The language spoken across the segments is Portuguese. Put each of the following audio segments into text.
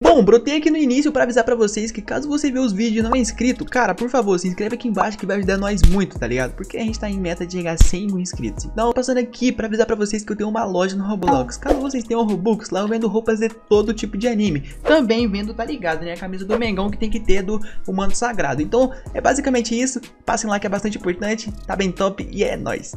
Bom, brotei aqui no início pra avisar pra vocês que caso você vê os vídeos e não é inscrito, cara, por favor, se inscreve aqui embaixo que vai ajudar nós muito, tá ligado? Porque a gente tá em meta de chegar a 100 mil inscritos. Então, passando aqui pra avisar pra vocês que eu tenho uma loja no Roblox. Caso vocês tenham Robux, lá eu vendo roupas de todo tipo de anime. Também vendo, tá ligado, né? A camisa do Mengão que tem que ter do Manto Sagrado. Então, é basicamente isso. Passem lá que é bastante importante, tá bem top e é nóis.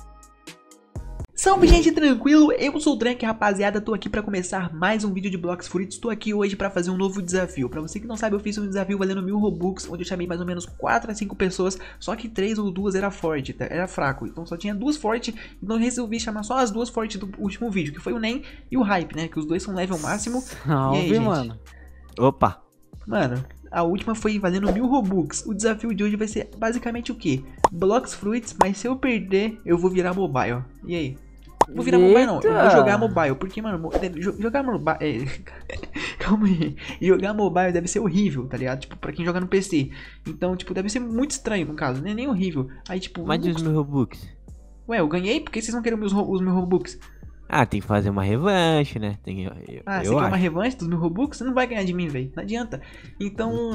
Salve, gente, tranquilo? Eu sou o Drake, rapaziada, tô aqui pra começar mais um vídeo de Blox Fruits. Tô aqui hoje pra fazer um novo desafio. Pra você que não sabe, eu fiz um desafio valendo 1000 Robux, onde eu chamei mais ou menos 4 a 5 pessoas, só que 3 ou 2 era forte, tá? Era fraco, então só tinha 2 fortes, então eu resolvi chamar só as 2 fortes do último vídeo, que foi o Nem e o Hype, né? Que os dois são level máximo. Salve, e aí, gente? mano. Opa! Mano, a última foi valendo 1000 Robux. O desafio de hoje vai ser basicamente o quê? Blox Fruits, mas se eu perder, eu vou virar mobile. E aí? Vou virar mobile não, eu vou jogar mobile, porque, mano, jogar mobile... Calma aí. Jogar mobile deve ser horrível, tá ligado? Tipo, pra quem joga no PC. Então, tipo, deve ser muito estranho, no caso, né? Nem horrível. Aí, tipo... Mas e os meus Robux? Ué, eu ganhei? Por que vocês não querem os meus Robux? Ah, tem que fazer uma revanche, né? Você quer uma revanche dos meus Robux? Você não vai ganhar de mim, velho. Não adianta. Então...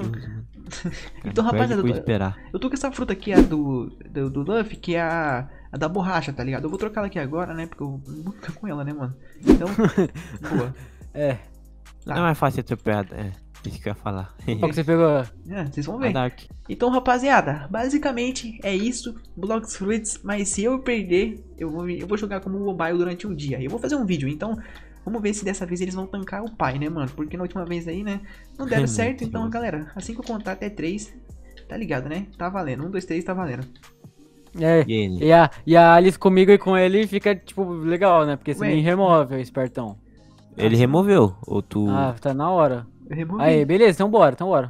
Então, rapaziada, eu tô com essa fruta aqui, a do Luffy, que é a da borracha, tá ligado? Eu vou trocar ela aqui agora, né? Porque eu vou ficar com ela, né, mano? Então, boa. É. Não é mais fácil atropelado, isso que eu ia falar. Qual que você pegou? Vocês vão ver. Dark. Então, rapaziada, basicamente é isso, Blox Fruits, mas se eu perder, eu vou jogar como mobile durante um dia. Eu vou fazer um vídeo, então vamos ver se dessa vez eles vão tancar o pai, né, mano? Porque na última vez aí, né, não deram certo. Então, galera, assim que eu contar até 3, tá ligado, né? Tá valendo, 1, 2, 3, tá valendo. É, e a Alice comigo e com ele fica, tipo, legal, né? Porque você nem remove, o espertão. Ele removeu, ou tu... Ah, tá na hora. Eu removi. Aí, beleza, então bora.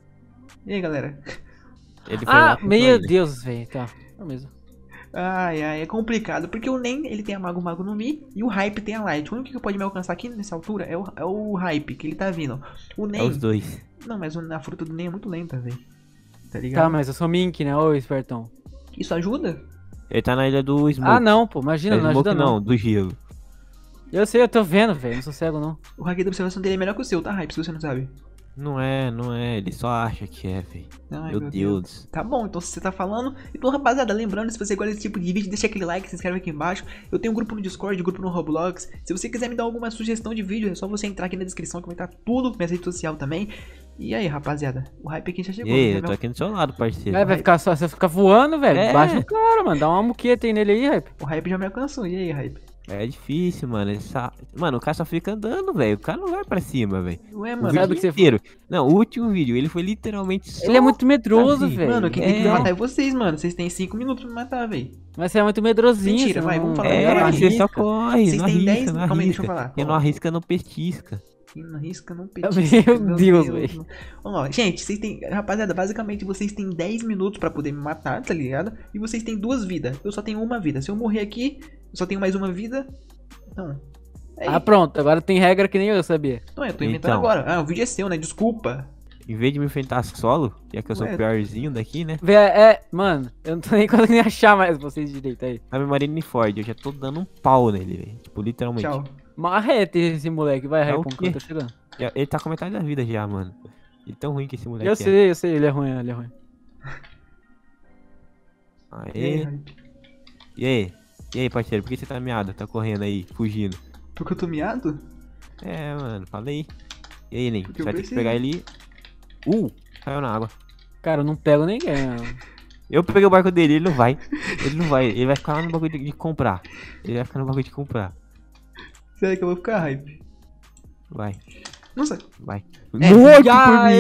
E aí, galera? Ele foi lá, meu Deus, velho, tá mesmo. Ai, é complicado, porque o Nem, ele tem a Mago no Mi e o Hype tem a Light. O único que pode me alcançar aqui nessa altura é o Hype, que ele tá vindo. O Nem... É os dois. Não, mas a fruta do Nem é muito lenta, velho. Tá ligado? Tá, mas eu sou Mink, né? Ô, espertão. Isso ajuda? Ele tá na ilha do Smoke. Ah, não, pô, imagina, não ajuda não. Do gelo. Eu sei, eu tô vendo, velho, não sou cego não. O hack da observação dele é melhor que o seu, tá, Hype, se você não sabe. Não é, ele só acha que é, velho. Meu Deus. Tá bom, então se você tá falando... Então, rapaziada, lembrando, se você gosta desse tipo de vídeo, deixa aquele like, se inscreve aqui embaixo. Eu tenho um grupo no Discord, grupo no Roblox. Se você quiser me dar alguma sugestão de vídeo, é só você entrar aqui na descrição que vai estar tudo, minha rede social também. E aí, rapaziada, o Hype aqui já chegou. E aí, eu tô aqui do seu lado, parceiro. Vai ficar só, você fica voando, velho. Baixa no cara, mano, dá uma muqueta aí nele aí, Hype. O Hype já me alcançou, e aí, Hype? É difícil, mano. Mano, o cara só fica andando, velho. O cara não vai pra cima, velho. Ué, mano, sabe que você inteiro. Não, o último vídeo, ele foi literalmente só... Ele é muito medroso, assim, velho. Mano, quem tem que matar é vocês, mano. Vocês têm 5 minutos pra me matar, velho. Mas você é muito medrosinho. Mentira, vai, vamos falar. Você só corre, vocês têm 10... Calma aí, deixa eu falar. Quem não arrisca, não pestisca. Quem não arrisca, não petisca. Meu Deus, velho. Vamos lá, gente, vocês têm... Rapaziada, basicamente vocês têm 10 minutos pra poder me matar, tá ligado? E vocês têm 2 vidas. Eu só tenho 1 vida. Se eu morrer aqui, eu só tenho mais 1 vida. Então... pronto, agora tem regra que nem eu sabia. Não, eu tô inventando agora. O vídeo é seu, né? Desculpa. Em vez de me enfrentar solo, já que eu sou o piorzinho daqui, né? Mano, eu não tô nem conseguindo achar mais vocês direito aí. A memória Marineford, eu já tô dando um pau nele, velho. Tipo, literalmente. Tchau. Marreta esse moleque, vai, Hype, que eu tô chegando. Ele tá com metade da vida já, mano. Ele tão ruim que esse moleque eu sei, ele é ruim, Aê. E aí, parceiro, por que você tá miado? Tá correndo aí, fugindo? Porque eu tô miado? É, mano, falei. E aí, Nen, você vai ter que preciso. pegar ele... caiu na água. Cara, eu não pego ninguém, mano. Eu peguei o barco dele, ele não vai. Ele vai ficar lá no bagulho de comprar. Será que eu vou ficar, Hype? Vai. Não sei. Vai. Morto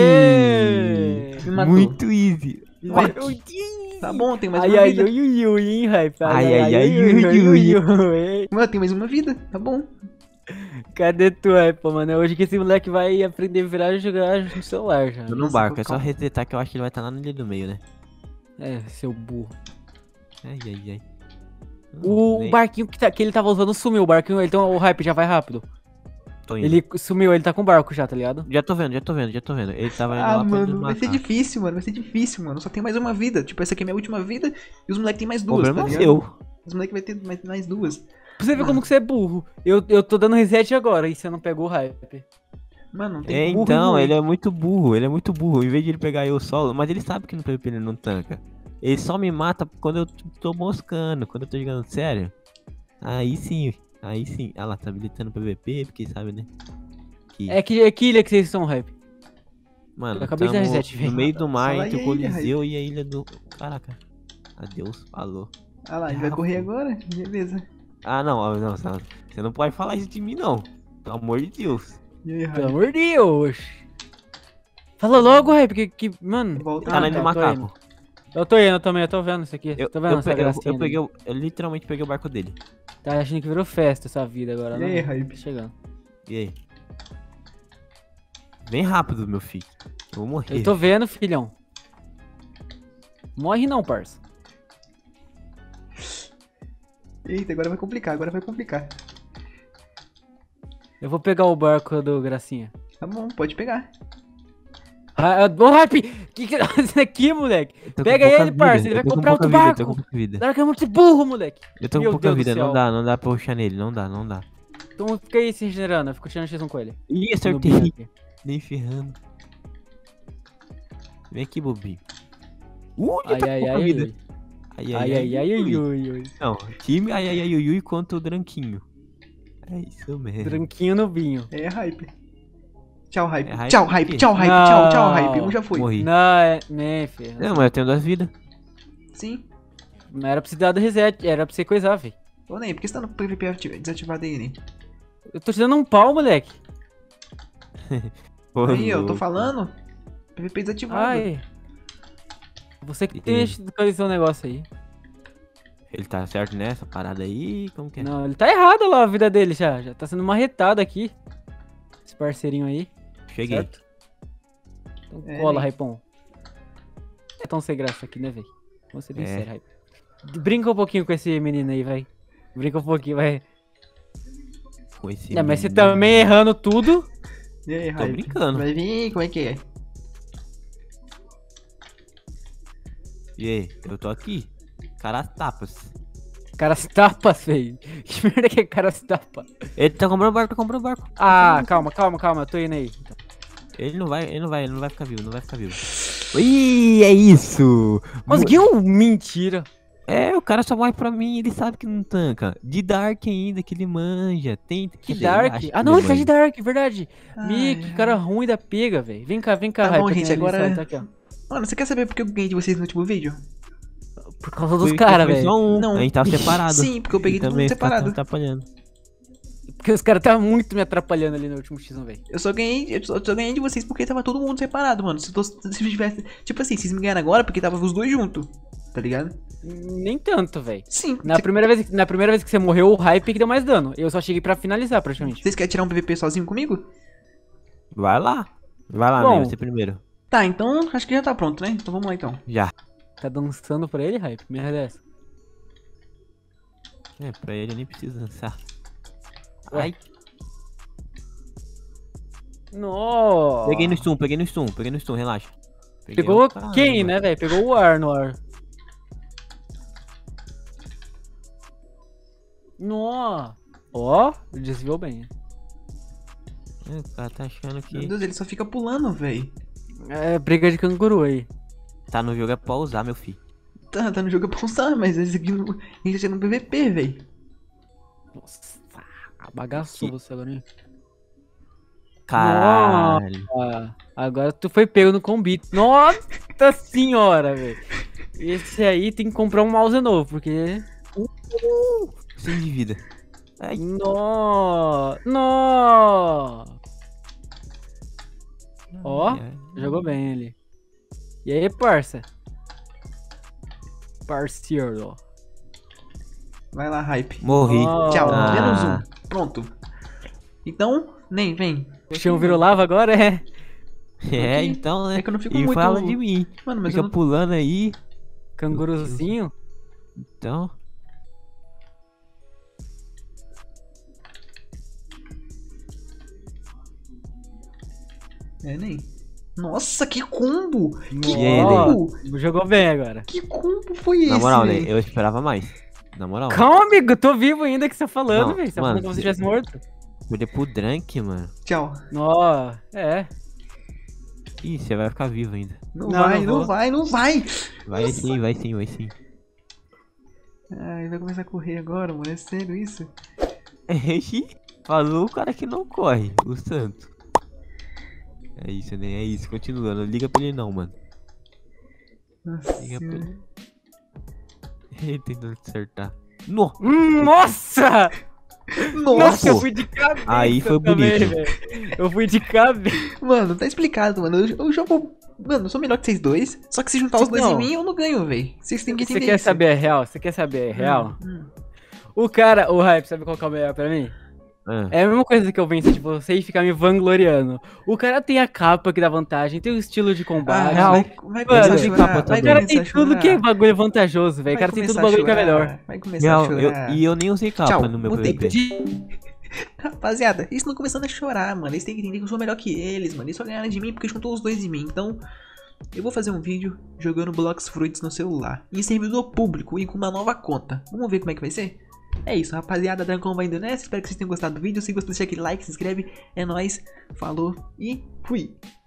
Me matou. Muito easy. Vai. Tá bom, tem mais ai, uma ai, vida. hein, Hype? Mano, tem mais uma vida, tá bom. Cadê tu, Hype, mano? É hoje que esse moleque vai aprender a virar e jogar no celular já. No barco, é só resetar que eu acho que ele vai estar lá no dia do meio, né? É, seu burro. Ai. O barquinho que ele tava usando sumiu, o barquinho, então o Hype já vai rápido. Tô indo. Ele sumiu, ele tá com o barco já, tá ligado? Já tô vendo. Ele tava indo lá pra mano, vai ser difícil, mano. Eu só tenho mais uma vida. Tipo, essa aqui é minha última vida e os moleques têm mais 2, problema tá ligado? seu. Os moleques vai ter mais 2. Pra você ver como que você é burro. Eu tô dando reset agora e você não pegou o Hype. Mano, não tem É, burro então, ruim. ele é muito burro, ele é muito burro. Em vez de ele pegar eu solo, mas ele sabe que no PVP ele não tanca. Ele só me mata quando eu tô moscando, quando eu tô jogando sério. Aí sim, aí sim. Ah lá, tá habilitando o PVP, porque sabe, né? Que, É que ilha que vocês estão, Hype. mano, eu acabei de dar tamo reset, velho. no meio do mar, Fala entre aí, o Coliseu e a ilha do... Caraca. Adeus, falou. Ah lá, a gente vai correr agora? Beleza. Ah, não, você não pode falar isso de mim, não. Pelo amor de Deus. E aí, Pelo Hype? amor de Deus. Fala logo, Hype, que mano... Volta Tá lá, indo do eu tô macaco. Eu tô indo também, eu tô vendo isso aqui. Eu, Tô vendo eu, essa pe- eu, gracinha eu peguei, dele. eu literalmente peguei o barco dele. Tá achando que virou festa essa vida agora, E né? aí, Hype? Chegando. E aí? Bem rápido, meu filho. Eu vou morrer. Eu tô vendo, filhão. Morre não, parça. Eita, agora vai complicar, agora vai complicar. Eu vou pegar o barco do Gracinha. Tá bom, pode pegar. Ô, Hype! Que tá fazendo aqui, moleque? Eu tô com Pega pouca ele, vida, parça, ele eu vai tô com comprar pouca outro vida, barco. Eu tô com pouca vida. Larga muito burro, moleque. Eu tô com Meu pouca Deus do vida, céu. não dá pra rushar nele, não dá. Então fica aí se regenerando, eu fico tirando X1 com ele. Ih, No acertei. binho aqui. Nem ferrando. Vem aqui, bobinho. Ai, tá com ai, pouca ai, vida. ai. Ai, ai, ai, ai, ai. Não, time ai, ai, ai, ui, ui contra o Branquinho. É isso mesmo. Branquinho no vinho. É, Hype. Tchau, Hype. É Hype Tchau, por Hype. quê? Tchau, Hype. Não. Tchau, tchau, Hype. Um já foi. Morri. Não, é... Né, filho. Não, mas eu tenho 2 vidas. Sim. Não era pra você dar do reset, era pra você coisar, velho. Ô, Ney, por que você tá no PVP desativado aí, Ney? Eu tô te dando um pau, moleque. Ô, Aí, eu tô louco. falando. PVP desativado. Ai. Você que E- tem mexido com esse negócio aí. Ele tá certo nessa parada aí? Como que é? Não, ele tá errado lá a vida dele já. Já tá sendo marretado aqui. Esse parceirinho aí. Cheguei. Certo? Então É, cola, né? Raipão. É tão sem graça aqui, né, velho? Vamos ser bem É. sério, Raip. Brinca um pouquinho com esse menino aí, vai. Brinca um pouquinho, vai. Com esse Não, mas você menino. também errando tudo. E aí, Tô Hype? brincando. Vai vir, como é que é? E aí, eu tô aqui. Caras tapas. Caras tapas, velho. Que merda que é caras tapa? Ele tá comprando barco, Ah, calma, eu tô indo aí. Ele não vai ficar vivo, Ih, é isso! Conseguiu? Mentira. É, o cara só morre pra mim, ele sabe que não tanca. De Dark ainda, que ele manja. Tem Que Dark. Ah, não, ele tá de Dark, verdade. Que cara ruim da pega, velho. Vem cá, Tá Hype, bom, aqui gente, na agora- lição, tá aqui, ó. Mano, você quer saber por que eu ganhei de vocês no último vídeo? Por causa dos caras, velho. Não. A gente tava separado. Sim, porque eu peguei E todo também mundo os caras separado. tavam atrapalhando. Porque os caras estavam muito me atrapalhando ali no último X1, velho. Eu só ganhei de vocês porque tava todo mundo separado, mano. Se tivesse. Tipo assim, vocês me ganharam agora porque tava os dois juntos. Tá ligado? Nem tanto, velho. Sim. Na primeira vez que você morreu, o Hype que deu mais dano. Eu só cheguei pra finalizar, praticamente. Vocês querem tirar um PVP sozinho comigo? Vai lá, Bom. Ney, você primeiro. Tá, então acho que já tá pronto, né? Então vamos lá então. Já. Tá dançando pra ele, Hype? Merda é essa. É, pra ele eu nem preciso dançar. Ué. Ai, Nossa. peguei no stun, relaxa. Peguei Pegou um caramba. quem, né, velho? Pegou o ar no ar. Nó. Ó, desviou bem. É, o cara tá achando Meu que Deus, ele só fica pulando, velho. É briga de canguru aí. tá no jogo é pra usar, meu filho. Tá no jogo pra usar, mas esse aqui a gente tá no PVP, velho. Nossa, bagaçou você agora, hein? Caralho. Ah, agora tu foi pego no combite. Nossa senhora, velho. Esse aí tem que comprar um mouse novo, porque... Sem de vida. Ai, Nó. Ó, ai. jogou bem ele. E aí, parça? Parceiro. Vai lá, hype. Morri. Ó. Tchau, Ah. menos um. Pronto. Então, nem, vem. O chão virou lava agora, é? É, então, né? É que eu não fico E muito- fala de mim. Mano, mas Fica eu não... pulando aí. Canguruzinho. Então. É, nem. Nossa, que combo! Que Ó. combo! Jogou bem agora. Que combo foi esse, Na moral, né? velho? Eu esperava mais. Na moral. Calma, amigo, tô vivo ainda que você tá falando, Não, velho. Você tá mano, falando como se tivesse morto. Perder pro Drank, mano. Tchau. Nó, é. Ih, você vai ficar vivo ainda. Não, Não, vai, não não vou. vai, não vai. Vai sim, vai sim, vai sim. Ai, vai começar a correr agora, mano. É sério isso? Falou o cara que não corre, o santo. É isso, né? É isso, continua. Não liga pra ele não, mano. Nossa Liga pra senhora. ele. Ele tentando acertar. No! Nossa! Nossa, Nossa, eu fui de cabeça. Aí foi também, bonito. velho. Eu fui de cabeça. mano, tá explicado, mano. Eu jogo. Mano, eu sou melhor que vocês dois. Só que se juntar os dois Não. em mim, eu não ganho, velho. Vocês têm que Você entender quer isso. saber a real? Você quer saber a real? Hum. O cara, o Hype, sabe qual que é o melhor pra mim? Ah, É a mesma coisa que eu vencer de você e ficar me vangloriando. O cara tem a capa que dá vantagem, tem o estilo de Ah, combate. vai começar Mano, a tem chorar. capa Vai também. O cara começar tem a tudo chorar. que é bagulho vantajoso, velho. O cara tem tudo bagulho que é melhor. Vai começar a real, chorar. eu nem usei capa Tchau, no meu mutei. PVP. Rapaziada, eles estão começando a chorar, mano. Eles têm que entender que eu sou melhor que eles, mano. Eles só ganharam de mim porque juntou os dois em mim. Então, eu vou fazer um vídeo jogando Blox Fruits no celular. Em servidor público e com uma nova conta. Vamos ver como é que vai ser? É isso, rapaziada. Dragon vai indo nessa. Espero que vocês tenham gostado do vídeo. Se gostou, deixa aquele like, se inscreve. É nóis. Falou e fui.